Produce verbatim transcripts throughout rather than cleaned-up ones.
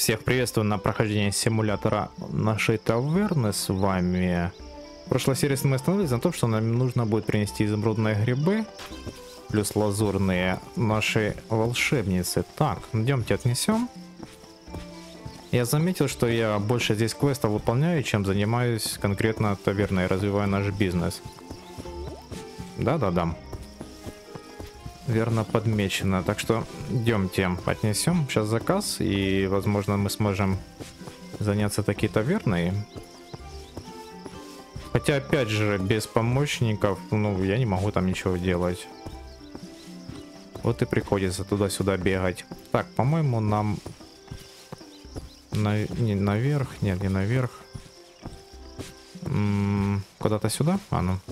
Всех приветствую на прохождении симулятора нашей таверны с вами. В прошлой серии мы остановились на том, что нам нужно будет принести изумрудные грибы, плюс лазурные нашей волшебницы. Так, идемте отнесем. Я заметил, что я больше здесь квестов выполняю, чем занимаюсь конкретно таверной, развивая наш бизнес. Да-да-да. Верно подмечено. Так что идемте отнесем сейчас заказ, и возможно мы сможем заняться таки таверной. Хотя опять же без помощников, ну я не могу там ничего делать. Вот и приходится туда-сюда бегать. Так, по-моему, нам на... не наверх, нет, не наверх. М-м, куда-то сюда? А ну.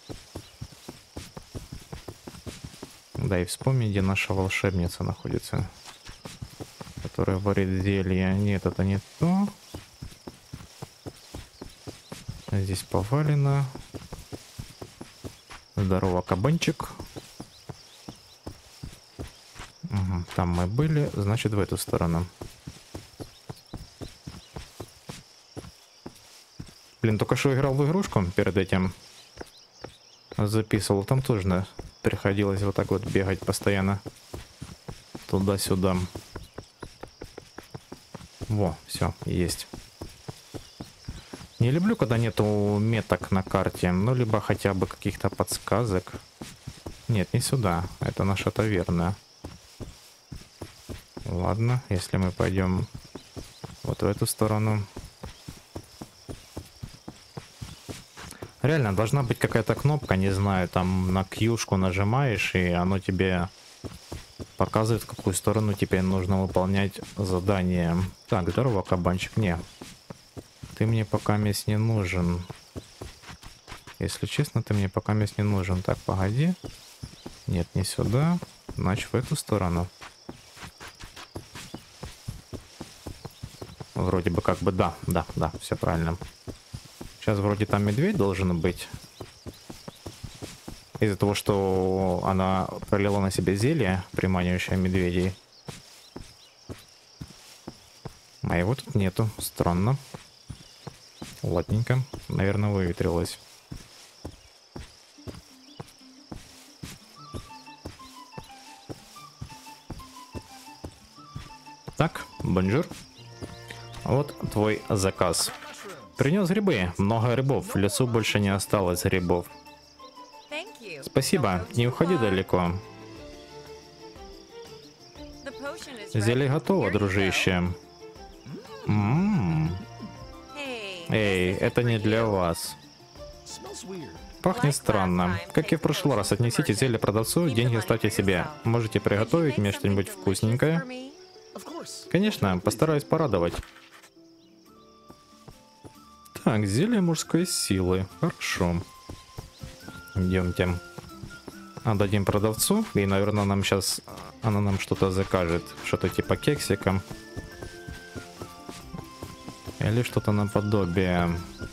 Да, и вспомни, где наша волшебница находится, которая варит зелье. Нет, это не то. Здесь повалено. Здорово, кабанчик. Угу, там мы были, значит, в эту сторону. Блин, только что играл в игрушку перед этим. Записывал, там тоже приходилось вот так вот бегать постоянно туда-сюда. Во, все, есть. Не люблю, когда нету меток на карте, ну либо хотя бы каких-то подсказок. Нет, не сюда, это наша таверна. Ладно, если мы пойдем вот в эту сторону. Реально, должна быть какая-то кнопка, не знаю, там на кьюшку нажимаешь, и оно тебе показывает, в какую сторону теперь нужно выполнять задание. Так, здорово, кабанчик. Не, ты мне пока мест не нужен. Если честно, ты мне пока мест не нужен. Так, погоди. Нет, не сюда. Значит, в эту сторону. Вроде бы как бы да, да, да, все правильно. Сейчас вроде там медведь должен быть. Из-за того, что она пролила на себе зелье, приманивающее медведей. А его тут нету. Странно. Ладненько. Наверное, выветрилось. Так, бонжур. Вот твой заказ. Принес грибы. Много грибов. В лесу больше не осталось грибов. Спасибо. Не уходи далеко. Зелье готово, дружище. М-м-м. Эй, это не для вас. Пахнет странно. Как и в прошлый раз, отнесите зелье продавцу, деньги оставьте себе. Можете приготовить мне что-нибудь вкусненькое? Конечно, постараюсь порадовать. Так, зелье мужской силы. Хорошо. Идемте. Отдадим продавцу. И, наверное, нам сейчас... Она нам что-то закажет. Что-то типа кексика. Или что-то наподобие.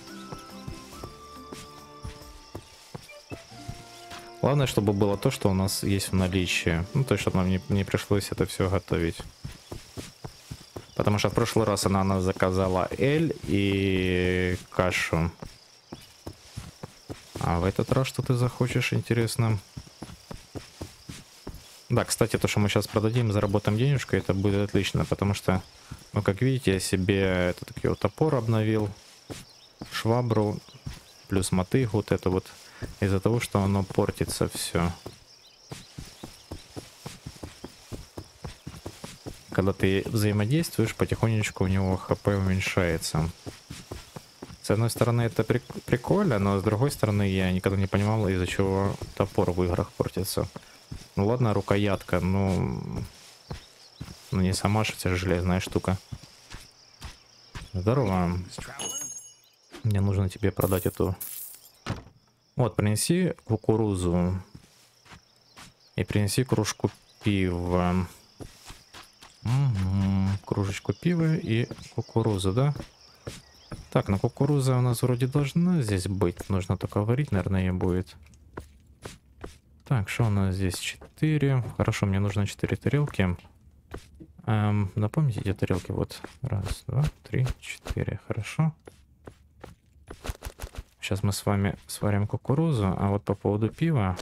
Главное, чтобы было то, что у нас есть в наличии. Ну, то есть, чтобы нам не, не пришлось это все готовить. Потому что в прошлый раз она нас заказала эль и кашу. А в этот раз что ты захочешь, интересно? Да, кстати, то, что мы сейчас продадим, заработаем денежку, это будет отлично, потому что, ну, как видите, я себе этот такой вот топор обновил, швабру, плюс мотыгу, вот это вот, из-за того, что оно портится все. Когда ты взаимодействуешь, потихонечку у него хп уменьшается. С одной стороны, это прик прикольно, но с другой стороны, я никогда не понимал, из-за чего топор в играх портится. Ну ладно, рукоятка, ну... Ну не сама же это железная штука. Здорово. Мне нужно тебе продать эту... Вот, принеси кукурузу. И принеси кружку пива. Угу. Кружечку пива и кукурузу, да? Так, ну кукуруза у нас вроде должна здесь быть. Нужно только варить, наверное, ее будет. Так, что у нас здесь? четыре. Хорошо, мне нужно четыре тарелки. Эм, напомните, где тарелки? Вот. Раз, два, три, четыре. Хорошо. Сейчас мы с вами сварим кукурузу. А вот по поводу пива...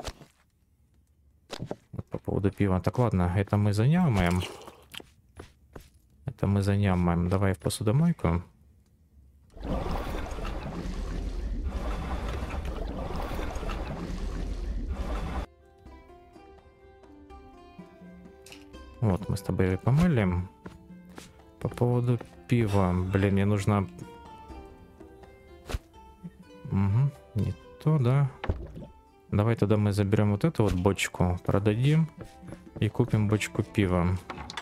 Вот по поводу пива. Так, ладно, это мы занямаем. Это мы занямаем. Давай в посудомойку. Вот, мы с тобой помыли. По поводу пива. Блин, мне нужно... Угу, не то, да. Давай тогда мы заберем вот эту вот бочку, продадим и купим бочку пива.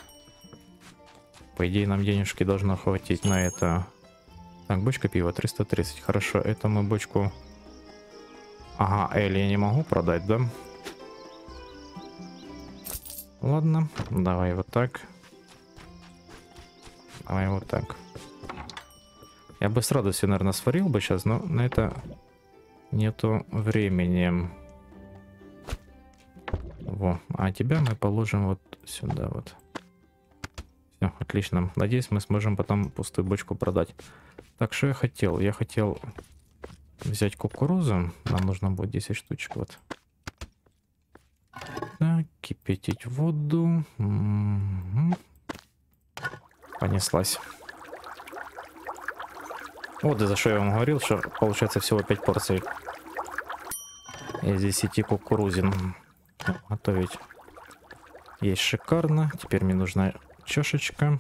По идее, нам денежки должно хватить на это. Так, бочка пива триста тридцать. Хорошо, это мы бочку... Ага, Эль я не могу продать, да? Ладно, давай вот так. Давай вот так. Я бы с радостью, наверное, сварил бы сейчас, но на это нету времени. Во, а тебя мы положим вот сюда вот. Все, отлично. Надеюсь, мы сможем потом пустую бочку продать. Так, что я хотел? Я хотел взять кукурузу. Нам нужно будет десять штучек, вот. Так, кипятить воду. М-м-м. Понеслась. Вот из-за что я вам говорил, что получается всего пять порций из десяти кукурузин. Готовить есть шикарно. Теперь мне нужна чашечка.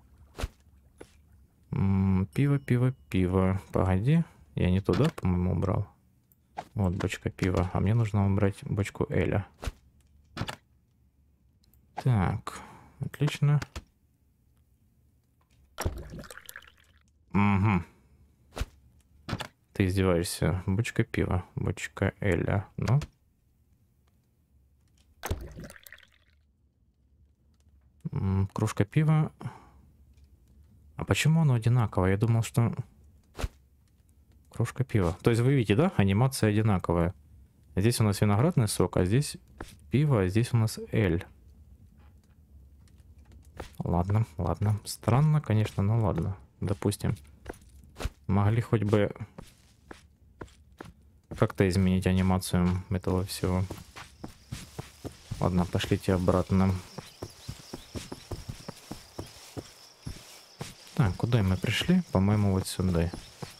М-м, пиво, пиво, пиво. Погоди, я не туда, по-моему, убрал. Вот бочка пива. А мне нужно убрать бочку Эля. Так, отлично. Угу. Ты издеваешься. Бочка пива. Бочка Эля. Ну. М-м, кружка пива. А почему оно одинаковое? Я думал, что... Кружка пива. То есть вы видите, да? Анимация одинаковая. Здесь у нас виноградный сок, а здесь пиво, а здесь у нас Эль. Ладно, ладно. Странно, конечно, но ладно. Допустим. Могли хоть бы как-то изменить анимацию этого всего. Ладно, пошлите обратно. Так, куда мы пришли? По-моему, вот сюда.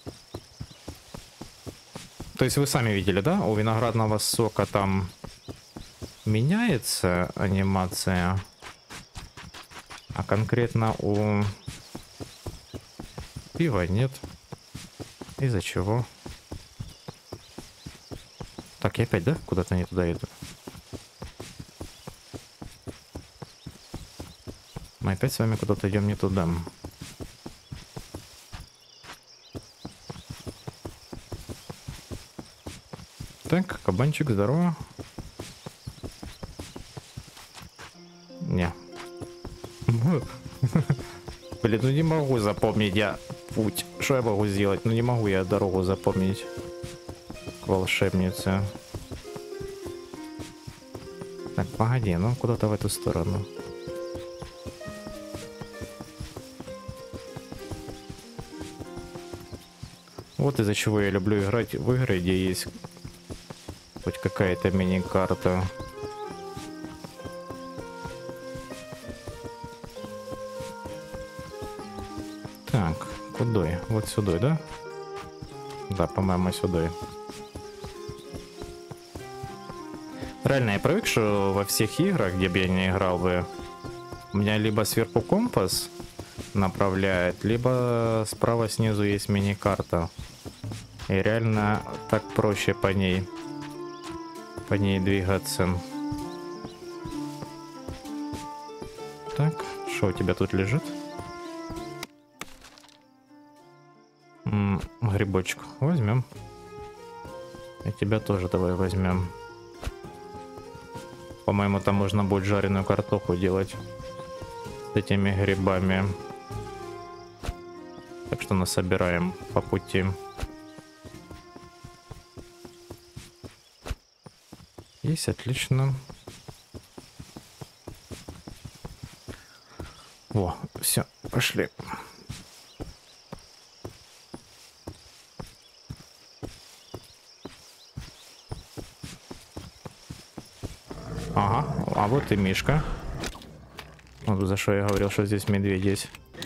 То есть вы сами видели, да? У виноградного сока там меняется анимация. А конкретно у пива нет. Из-за чего? Так, я опять, да? Куда-то не туда иду. Мы опять с вами куда-то идем не туда. Так, кабанчик, здорово. Не. Блин, ну не могу запомнить я путь. Что я могу сделать? Ну не могу я дорогу запомнить к волшебнице. Так, погоди, ну куда-то в эту сторону. Вот из-за чего я люблю играть в игры, где есть хоть какая-то мини-карта. Так, куда? Вот сюда, да? Да, по-моему, сюда. Реально, я привык, что во всех играх, где бы я не играл бы, у меня либо сверху компас направляет, либо справа снизу есть мини-карта. И реально так проще по ней, по ней двигаться. Так, что у тебя тут лежит? М-м, грибочек возьмем. И тебя тоже давай возьмем. По-моему, там можно будет жареную картоху делать с этими грибами. Так что насобираем по пути. Есть, отлично. Во, все, пошли. Ага, а вот и Мишка. Вот за что я говорил, что здесь медведь есть.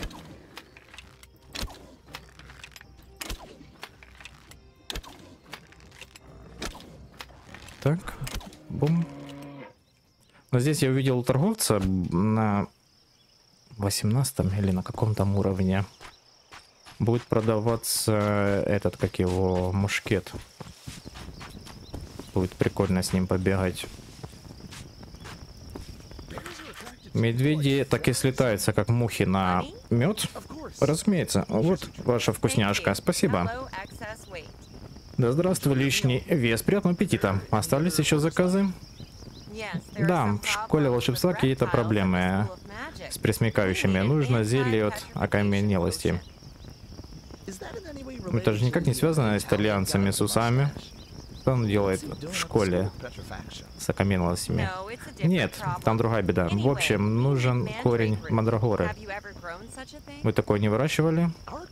Так, бум. Но здесь я увидел торговца на восемнадцатом или на каком там уровне. Будет продаваться этот, как его, мушкет. Будет прикольно с ним побегать. Медведи так и слетаются, как мухи на мед. Разумеется. Вот ваша вкусняшка. Спасибо. Да здравствуй, лишний вес. Приятного аппетита. Остались еще заказы? Да, в школе волшебства какие-то проблемы с пресмыкающими. Нужно зелье от окаменелости. Это же никак не связано с итальянцами, с усами. Что он делает в школе с окаменелостями? Нет, там другая беда. В общем, нужен корень мандрагоры. Вы такое не выращивали?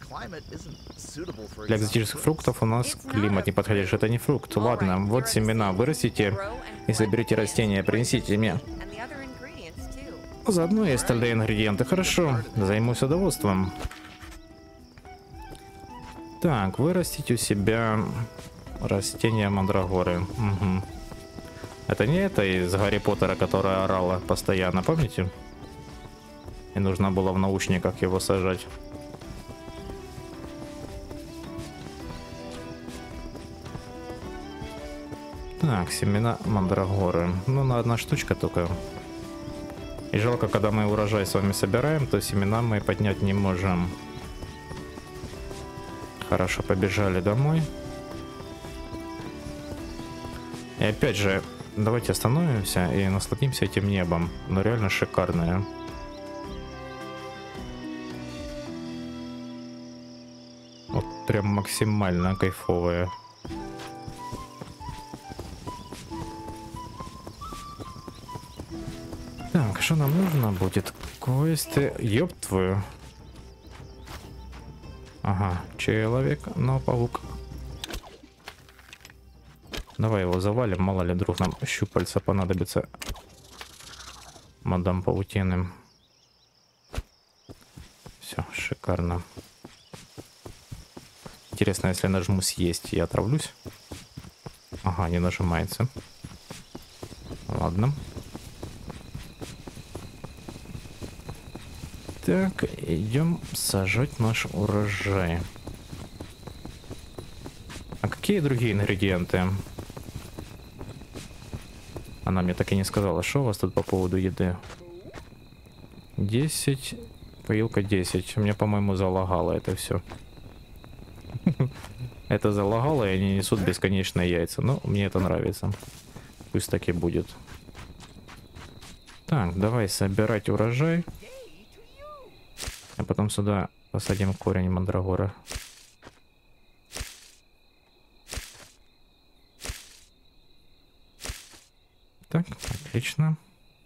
Для экзотических фруктов у нас климат неподходящий. Это не фрукт. Ладно, вот семена. Вырастите и соберите растения. Принесите мне. Заодно и остальные ингредиенты. Хорошо, займусь садоводством. Так, вырастить у себя растения мандрагоры. Угу. Это не это из Гарри Поттера, которая орала постоянно, помните? И нужно было в наушниках его сажать. Так, семена мандрагоры. Ну, на одна штучка только. И жалко, когда мы урожай с вами собираем, то семена мы поднять не можем. Хорошо, побежали домой. И опять же, давайте остановимся и насладимся этим небом. Ну, реально шикарное. Вот прям максимально кайфовое. Так, что нам нужно будет? Квесты. Ёб твою. Ага, человек, но паук. Давай его завалим, мало ли вдруг нам щупальца понадобится. Мадам паутины. Все, шикарно. Интересно, если нажму съесть, я отравлюсь? Ага, не нажимается. Ладно. Так, идем сажать наш урожай. А какие другие ингредиенты? Она мне так и не сказала, что у вас тут по поводу еды. десять, поилка десять. Мне, по-моему, залагало это все. Это залагало, и они несут бесконечные яйца. Но мне это нравится. Пусть так и будет. Так, давай собирать урожай. А потом сюда посадим корень мандрагоры. Так, отлично.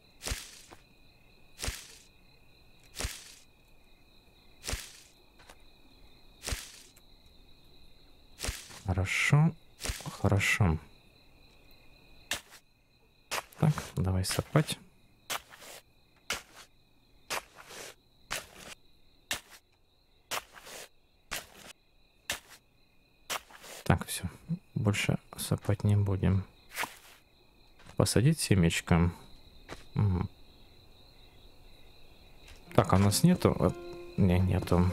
Хорошо, хорошо. Так, давай сапать. Так, все. Больше сапать не будем. Посадить семечко. Угу. Так, а у нас нету? Не, нету.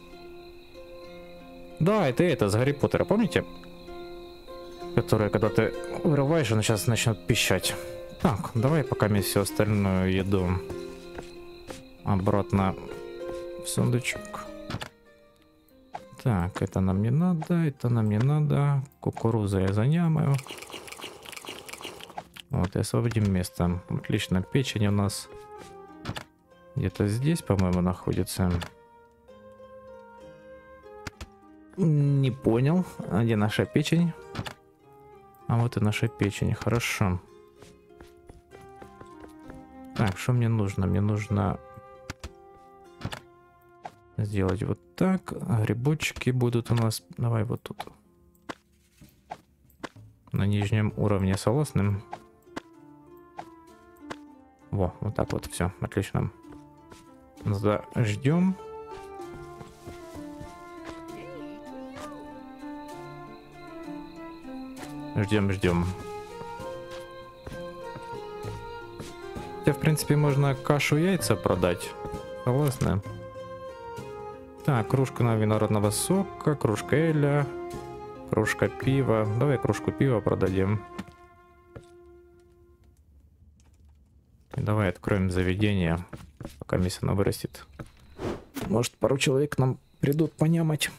Да, это это, с Гарри Поттера, помните? Которая, когда ты вырываешь, она сейчас начнет пищать. Так, давай пока мне всю остальную еду обратно в сундучок. Так, это нам не надо, это нам не надо. Кукурузу я занямаю. Вот, и освободим место. Отлично, печень у нас где-то здесь, по-моему, находится. Не понял, а где наша печень? А вот и наша печень, хорошо. Так, что мне нужно? Мне нужно сделать вот так. Грибочки будут у нас... Давай вот тут. На нижнем уровне согласны? Во, вот так вот, все, отлично. Ждем. Ждем, ждем. Хотя, в принципе, можно кашу яйца продать. Согласны? Так, кружка на виноградного сока, кружка эля, кружка пива. Давай кружку пива продадим. И давай откроем заведение, пока мясо оно вырастет. Может, пару человек к нам придут понямать.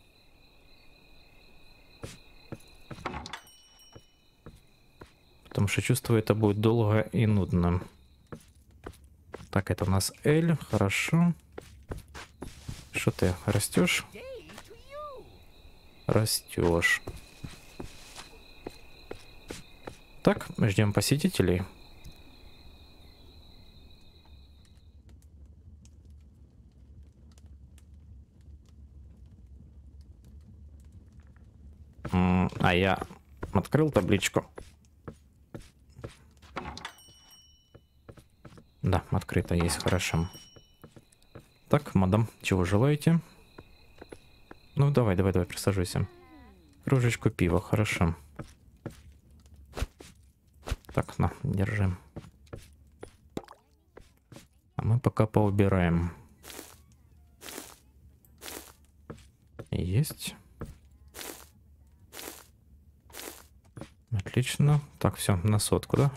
Потому что чувствую, это будет долго и нудно. Так, это у нас Эль, хорошо. Что ты, растешь? Растешь. Так, ждем посетителей. М, А я открыл табличку. Да, открыто есть, хорошо. Так, мадам, чего желаете? Ну, давай, давай, давай, присаживайся. Кружечку пива, хорошо. Так, на, держи. А мы пока поубираем. Есть. Отлично. Так, все, на сотку, да?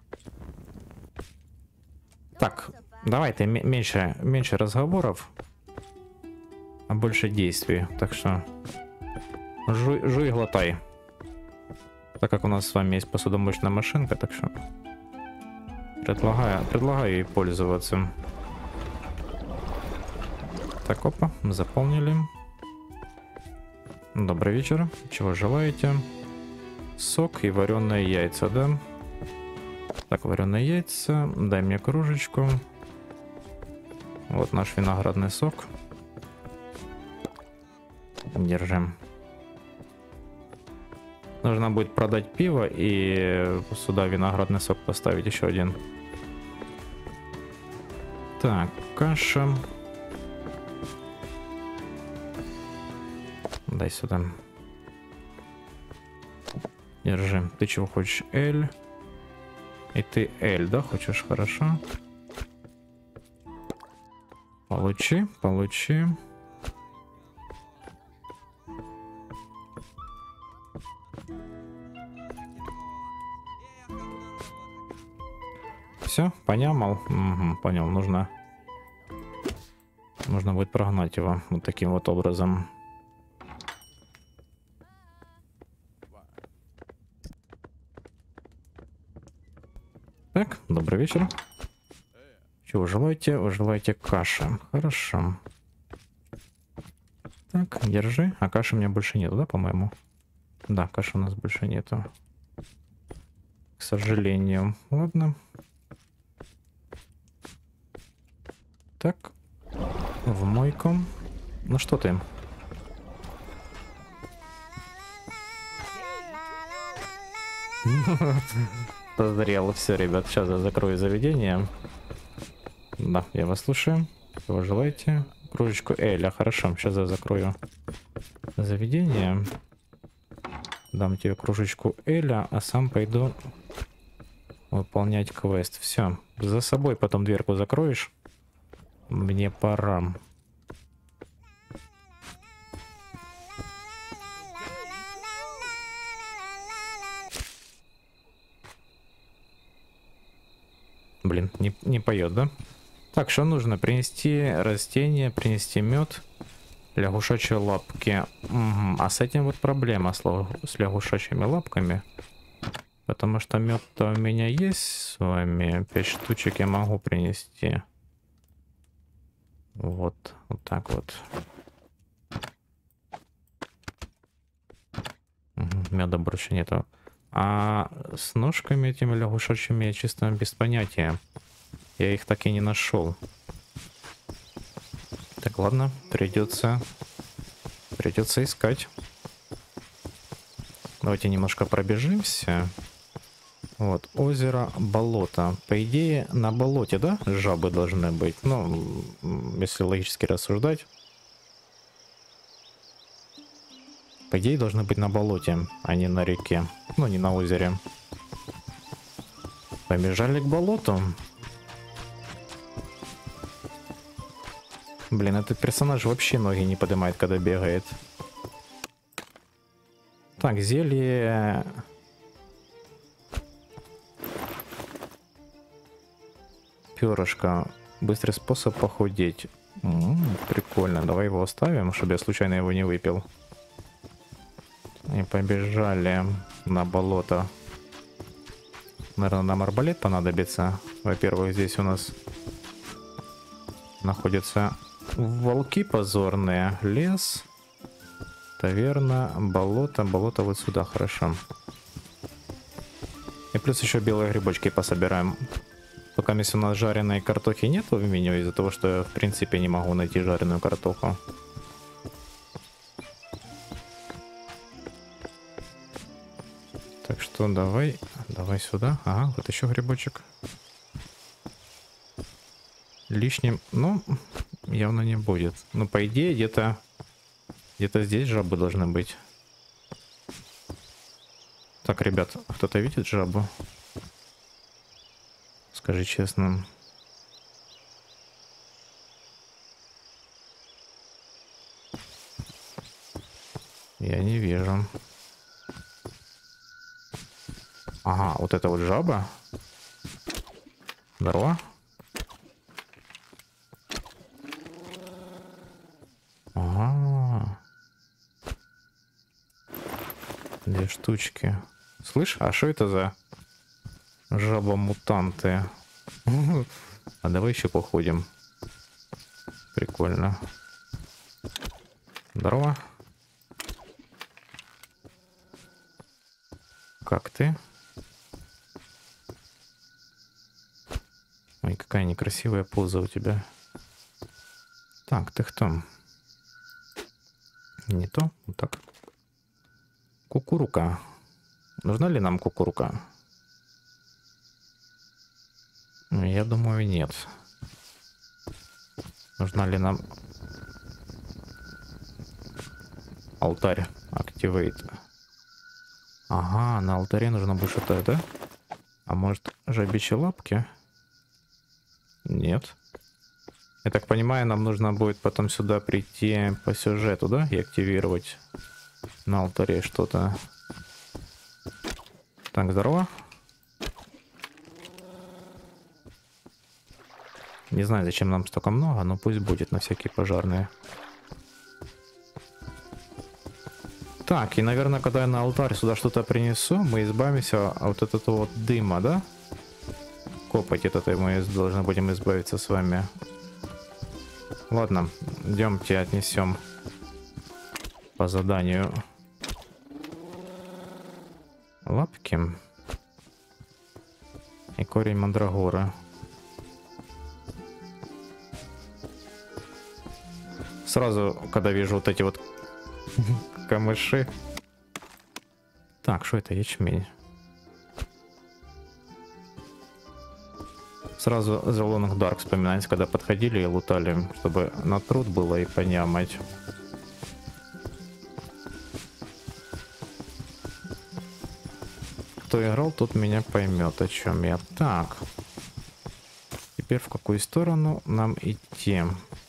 Так, давай ты меньше, меньше разговоров, а больше действий. Так что жуй, жуй, глотай. Так как у нас с вами есть посудомоечная машинка, так что предлагаю, предлагаю ей пользоваться. Так, опа, заполнили. Добрый вечер. Чего желаете? Сок и вареные яйца, да? Так, вареные яйца. Дай мне кружечку. Вот наш виноградный сок. Держим. Нужно будет продать пиво и сюда виноградный сок поставить еще один. Так, каша. Дай сюда. Держи. Ты чего хочешь? Эль. И ты Эль, да, хочешь? Хорошо. Получи, получи. Все, понял? Угу, понял, нужно... Нужно будет прогнать его вот таким вот образом. Так, добрый вечер. Чего вы желаете? Вы желаете каши. Хорошо. Так, держи. А каши у меня больше нету, да, по-моему? Да, каши у нас больше нету. К сожалению. Ладно. Так. В мойку. Ну что ты? Созрело. Все, ребят, сейчас я закрою заведение. Да, я вас слушаю. Чего желаете? Кружечку Эля, хорошо. Сейчас я закрою заведение. Дам тебе кружечку Эля, а сам пойду выполнять квест. Все, за собой потом дверку закроешь. Мне пора. Блин, не, не поет, да? Так, что нужно? Принести растения, принести мед, лягушачьи лапки. Угу. А с этим вот проблема с, с лягушачьими лапками. Потому что мед-то у меня есть с вами. Пять штучек я могу принести. Вот, вот так вот. Угу. Меда больше нету. А с ножками этими лягушачьими я чисто без понятия. Я их так и не нашел. Так, Так, ладно, придется, придется искать. Давайте немножко пробежимся. Вот, озеро, болото. По идее, на болоте, да, жабы должны быть? Ну, если логически рассуждать. По идее, должны быть на болоте, а не на реке. Ну, не на озере. Побежали к болоту. Блин, этот персонаж вообще ноги не поднимает, когда бегает. Так, зелье... Перышко. Быстрый способ похудеть. М-м, прикольно. Давай его оставим, чтобы я случайно его не выпил. И побежали на болото. Наверное, нам арбалет понадобится. Во-первых, здесь у нас находятся волки позорные. Лес. Таверна. Болото. Болото вот сюда. Хорошо. И плюс еще белые грибочки пособираем. Пока если у нас жареной картохи нету в меню, из-за того, что я в принципе не могу найти жареную картоху. Так что давай, давай сюда. Ага, вот еще грибочек. Лишним, ну, явно не будет. Ну, по идее, где-то где-то здесь жабы должны быть. Так, ребят, кто-то видит жабу? Скажи честно. Я не вижу. Ага, вот это вот жаба. Здорово. Ага. Две штучки. Слышь, а что это за жаба-мутанты? А давай еще походим. Прикольно. Здорово. Как ты? Ой, какая некрасивая поза у тебя. Так, ты кто? Не то? Вот так. Кукурука. Нужна ли нам кукурука? Я думаю, нет. Нужна ли нам алтарь? Activate. Ага, на алтаре нужно будет что-то, да? А может, жабичьи лапки? Нет. Я так понимаю, нам нужно будет потом сюда прийти по сюжету, да? И активировать на алтаре что-то. Так, здорово. Не знаю, зачем нам столько много, но пусть будет на всякие пожарные. Так, и, наверное, когда я на алтарь сюда что-то принесу, мы избавимся от этого вот дыма, да? Копоть от этой мы должны будем избавиться с вами. Ладно, идемте отнесем по заданию лапки и корень мандрагоры. Сразу, когда вижу вот эти вот камыши. Так, что это? Ячмень. Сразу The Long Dark вспоминается, когда подходили и лутали, чтобы на труд было и понямать. Кто играл, тот меня поймет, о чем я. Так. Теперь в какую сторону нам идти?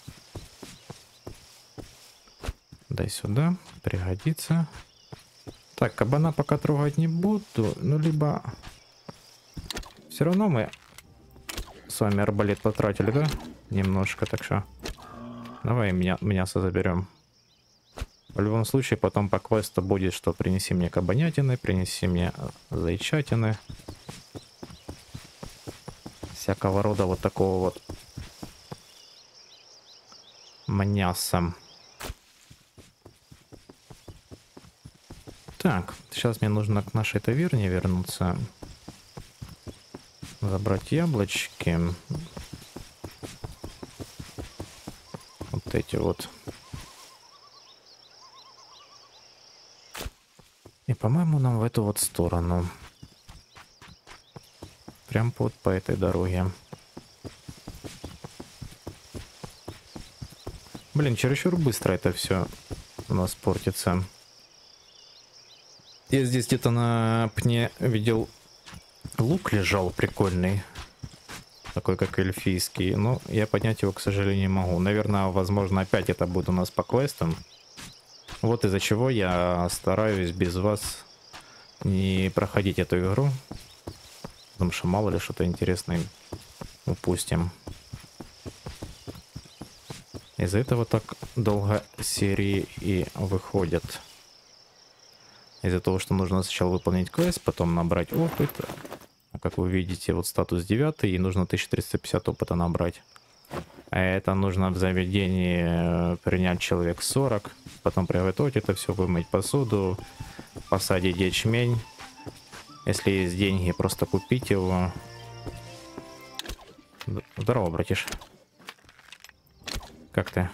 Дай сюда, пригодится. Так, кабана пока трогать не буду, ну либо все равно мы с вами арбалет потратили, да? Немножко, так что давай меня, мясо заберем. В любом случае, потом по квесту будет, что принеси мне кабанятины, принеси мне зайчатины. Всякого рода вот такого вот мяса. Так, сейчас мне нужно к нашей таверне вернуться. Забрать яблочки. вот эти вот. И, по-моему, нам в эту вот сторону. Прям вот по этой дороге. Блин, чересчур быстро это все у нас портится. Я здесь где-то на пне видел лук лежал прикольный. Такой, как эльфийский. Но я поднять его, к сожалению, не могу. Наверное, возможно, опять это будет у нас по квестам. Вот из-за чего я стараюсь без вас не проходить эту игру. Потому что мало ли что-то интересное упустим. Из-за этого так долго серии и выходят. Из-за того, что нужно сначала выполнить квест, потом набрать опыт. Как вы видите, вот статус девятый, и нужно тысяча триста пятьдесят опыта набрать. А это нужно в заведении принять человек сорок, потом приготовить это все, вымыть посуду, посадить ячмень. Если есть деньги, просто купить его. Здорово, братиш. Как ты?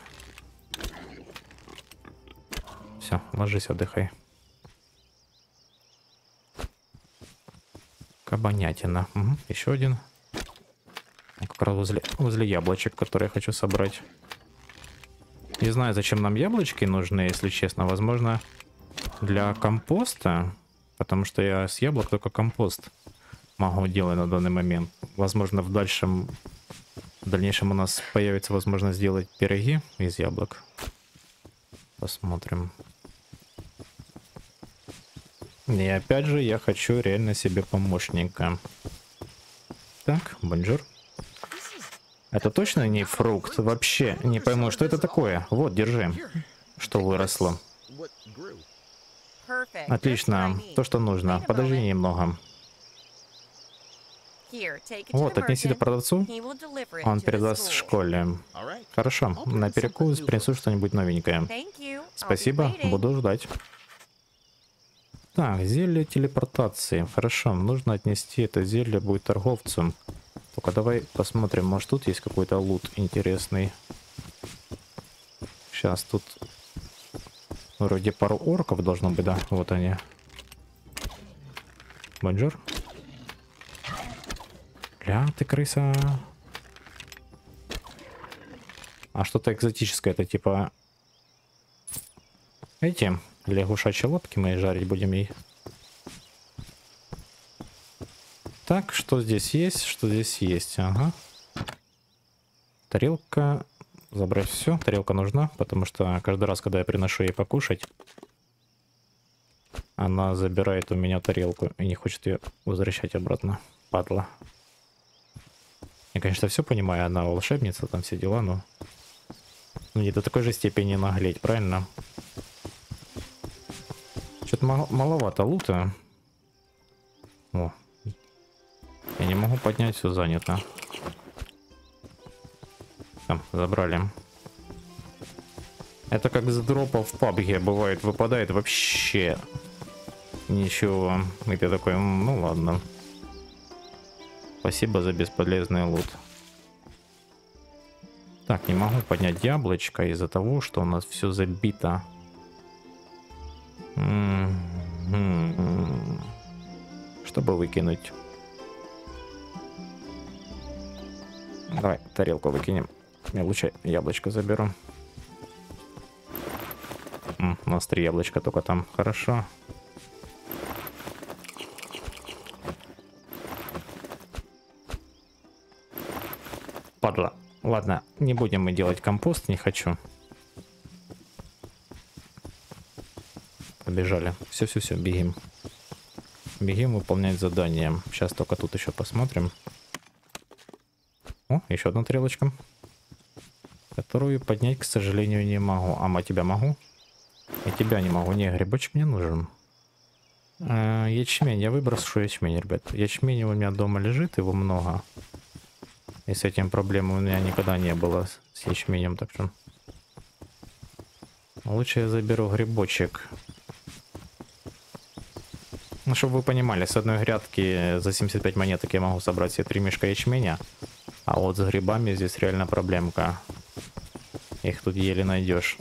Все, ложись, отдыхай. Кабанятина. Угу. Еще один. Как раз возле, возле яблочек, которые я хочу собрать. Не знаю, зачем нам яблочки нужны, если честно. Возможно, для компоста. Потому что я с яблок только компост могу делать на данный момент. Возможно, в дальшем, в дальнейшем у нас появится возможность сделать пироги из яблок. Посмотрим. И опять же, я хочу реально себе помощника. Так, бонжур. Это точно не фрукт? Вообще не пойму, что это такое. Вот, держи. Что выросло. Отлично, то, что нужно. Подожди немного. Вот, отнеси это продавцу. Он передаст в школе. Хорошо, на перекус принесу что-нибудь новенькое. Спасибо, буду ждать. Так, зелье телепортации. Хорошо, нужно отнести это зелье будет торговцу. Только давай посмотрим, может тут есть какой-то лут интересный. Сейчас тут вроде пару орков должно быть, да, вот они. Бонжур. Ля, ты крыса. А что-то экзотическое, это типа эти лягушачьи лапки мы жарить будем ей. Так, что здесь есть, что здесь есть, ага. Тарелка, забрать все, тарелка нужна, потому что каждый раз, когда я приношу ей покушать, она забирает у меня тарелку и не хочет ее возвращать обратно, падла. Я, конечно, все понимаю, она волшебница, там все дела, но ну, не до такой же степени наглеть, правильно? Что-то мал маловато лута. О. Я не могу поднять, все занято. Там, забрали. Это как с дропов в пабге бывает, выпадает вообще ничего. И ты такой, ну ладно. Спасибо за бесполезный лут. Так, не могу поднять яблочко из-за того, что у нас все забито. М-м-м. Чтобы выкинуть. Давай тарелку выкинем. Я лучше яблочко заберу. М, у нас три яблочка только там. Хорошо. Падла. Ладно, не будем мы делать компост, не хочу. Побежали. Все-все-все, бегим. Бегим выполнять задание. Сейчас только тут еще посмотрим. О, еще одна тарелочка. Которую поднять, к сожалению, не могу. А я тебя могу? И тебя не могу. Не, грибочек мне нужен. А, ячмень. Я выброшу ячмень, ребят. Ячмень у меня дома лежит, его много. И с этим проблем у меня никогда не было с ячменем, так что... Лучше я заберу грибочек. Ну, чтобы вы понимали, с одной грядки за семьдесят пять монеток я могу собрать все три мешка ячменя. А вот с грибами здесь реально проблемка. Их тут еле найдешь.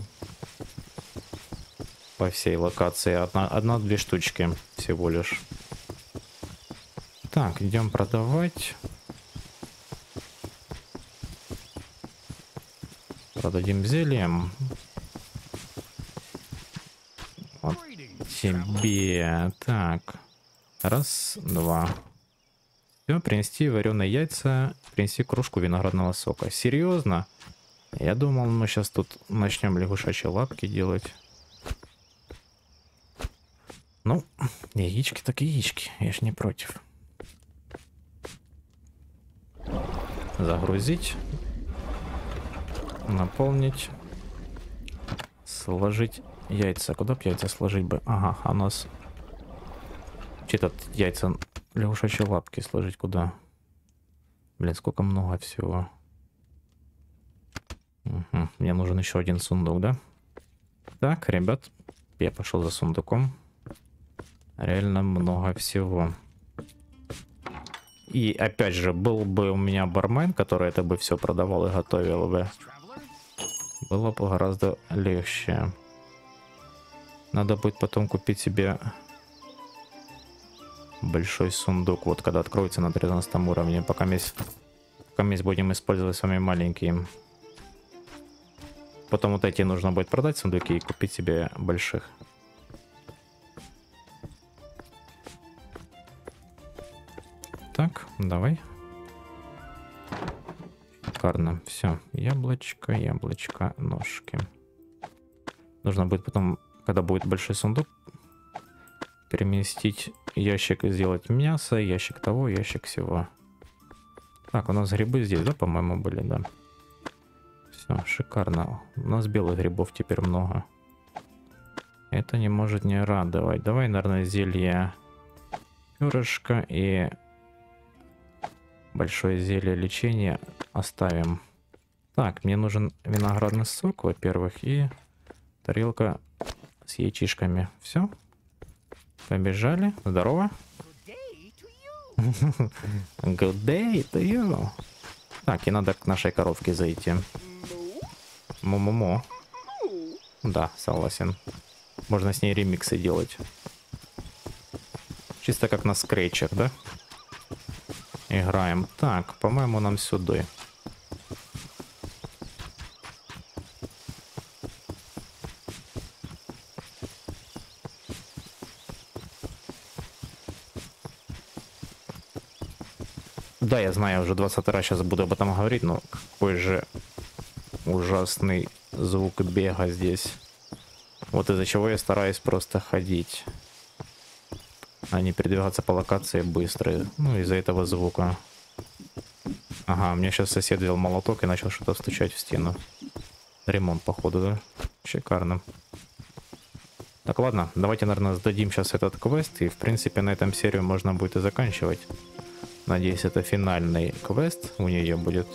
По всей локации. Одна, одна-две штучки всего лишь. Так, идем продавать. Продадим зельем. Вот тебе. Так. Раз, два. Все, принести вареные яйца, принести кружку виноградного сока. Серьезно? Я думал, мы сейчас тут начнем лягушачьи лапки делать. Ну, яички так яички, я ж не против. Загрузить. Наполнить. Сложить яйца. Куда бы яйца сложить бы? Ага, а у нас... Че-то яйца лягушачьи лапки сложить куда? Блин, сколько много всего. Угу. Мне нужен еще один сундук, да? Так, ребят, я пошел за сундуком. Реально много всего. И опять же, был бы у меня бармен, который это бы все продавал и готовил бы, было бы гораздо легче. Надо будет потом купить себе большой сундук. Вот когда откроется на тринадцатом уровне. Пока мы, пока мы будем использовать с вами маленькие. Потом вот эти нужно будет продать сундуки и купить себе больших. Так, давай. Шикарно. Все. Яблочко, яблочко, ножки. Нужно будет потом, когда будет большой сундук, переместить ящик и сделать мясо, ящик того, ящик всего. Так, у нас грибы здесь, да, по-моему, были, да. Все, шикарно. У нас белых грибов теперь много. Это не может не радовать. Давай, наверное, зелье перышко и большое зелье лечения оставим. Так, мне нужен виноградный сок, во-первых, и тарелка с яичишками. Все. Побежали. Здорово. Good day to you. Так, и надо к нашей коровке зайти. Му-му-му. Да, согласен. Можно с ней ремиксы делать. Чисто как на скретчах, да? Играем. Так, по-моему, нам сюда. Да, я знаю, уже двадцатый раз сейчас буду об этом говорить, но какой же ужасный звук бега здесь. Вот из-за чего я стараюсь просто ходить, а не передвигаться по локации быстро. Ну, из-за этого звука. Ага, у меня сейчас сосед взял молоток и начал что-то стучать в стену. Ремонт, походу, да? Шикарно. Так, ладно, давайте, наверное, сдадим сейчас этот квест, и, в принципе, на этом серию можно будет и заканчивать. Надеюсь, это финальный квест у нее будет.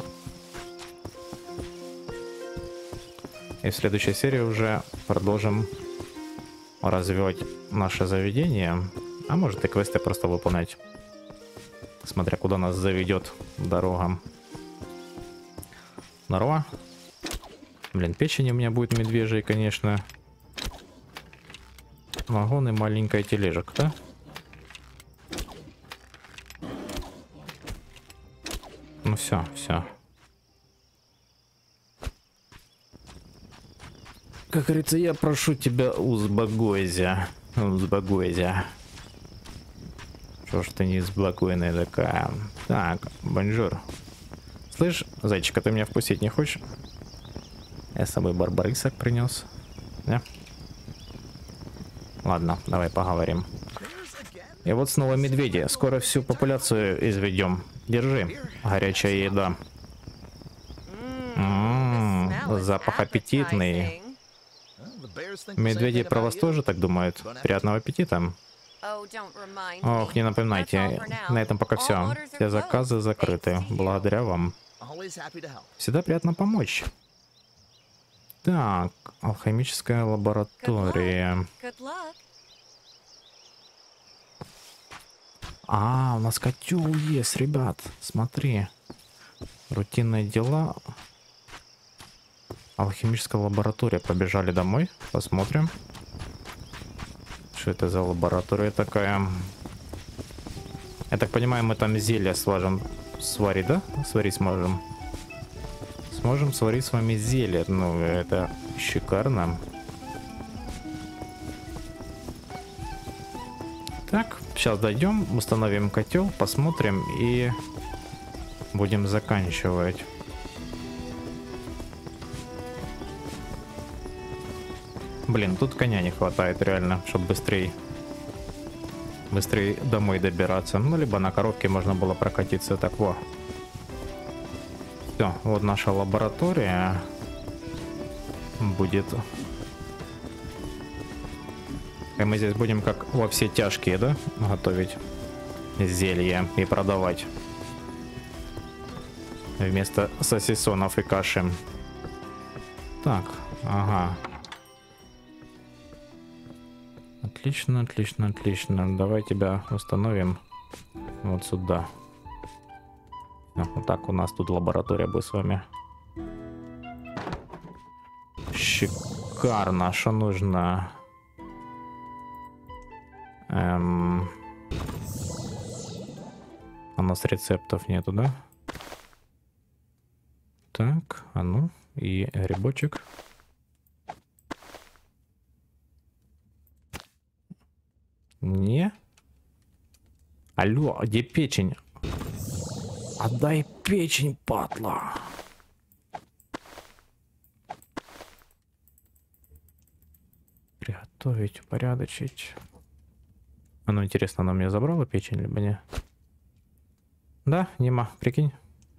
И в следующей серии уже продолжим развивать наше заведение. А может и квесты просто выполнять. Смотря куда нас заведет дорога. Здорово. Блин, печень у меня будет медвежий, конечно. Вагон и маленькая тележек, да? Ну все, все. Как говорится, я прошу тебя, узбагойся. Узбагойся. Что ж ты не спокойная такая? Так, бонжур. Слышь, зайчик, а ты меня впустить не хочешь? Я с собой барбарисок принес. Да? Ладно, давай поговорим. И вот снова медведи. Скоро всю популяцию изведем. Держи. Горячая еда. М-м-м, запах аппетитный. Медведи про вас тоже так думают? Приятного аппетита. Ох, не напоминайте. На этом пока все. Все заказы закрыты. Благодаря вам. Всегда приятно помочь. Так, алхимическая лаборатория. А, у нас котел есть, ребят. Смотри. Рутинные дела. Алхимическая лаборатория. Побежали домой. Посмотрим. Что это за лаборатория такая? Я так понимаю, мы там зелье сможем сварить, да? Сварить сможем. Сможем сварить с вами зелье. Ну, это шикарно. Так, сейчас дойдем, установим котел, посмотрим и будем заканчивать. Блин, тут коня не хватает реально, чтобы быстрее быстрее домой добираться. Ну, либо на коровке можно было прокатиться. Так, во. Все, вот наша лаборатория будет. И мы здесь будем как во все тяжкие, да, готовить зелья и продавать. Вместо сосисонов и каши. Так, ага. Отлично, отлично, отлично. Давай тебя установим вот сюда. Вот так у нас тут лаборатория будет с вами. Шикарно. Что нужно? Эм... У нас рецептов нету, да? Так, а ну, и грибочек. Не. Алло, а где печень? Отдай печень, падла. Приготовить, упорядочить. А ну, интересно, она мне забрала печень, либо не? Да, нема, прикинь.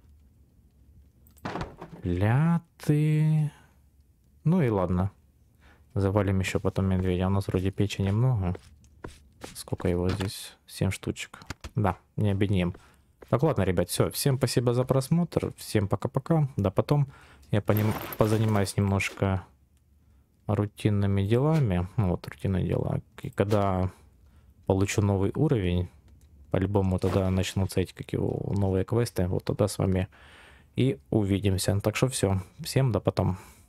Ля ты. Ну и ладно. Завалим еще потом медведя. У нас вроде печени много. Сколько его здесь? семь штучек. Да, не обеднеем. Так, ладно, ребят, все. Всем спасибо за просмотр. Всем пока-пока. Да потом я по ним позанимаюсь немножко рутинными делами. Вот, рутинные дела. И когда получу новый уровень, по-любому тогда начнутся эти какие новые квесты. Вот тогда с вами и увидимся. Так что все. Всем до потом.